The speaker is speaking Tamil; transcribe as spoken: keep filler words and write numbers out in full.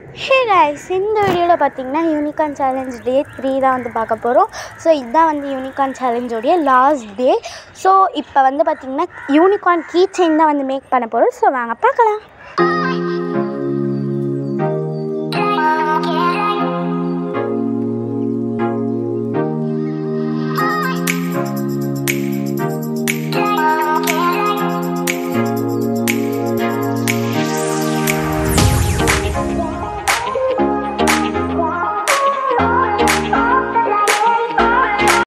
Hey guys, இந்த வீடியோவில் பார்த்தீங்கன்னா யூனிகார்ன் சேலஞ்ச் டே த்ரீ தான் வந்து பார்க்க போகிறோம். ஸோ இதுதான் வந்து யூனிகார்ன் சேலஞ்சோடைய லாஸ்ட் டே. ஸோ இப்போ வந்து பார்த்திங்கன்னா யூனிகார்ன் கீ செயின் தான் வந்து மேக் பண்ண போகிறோம். ஸோ வாங்க பார்க்கலாம்.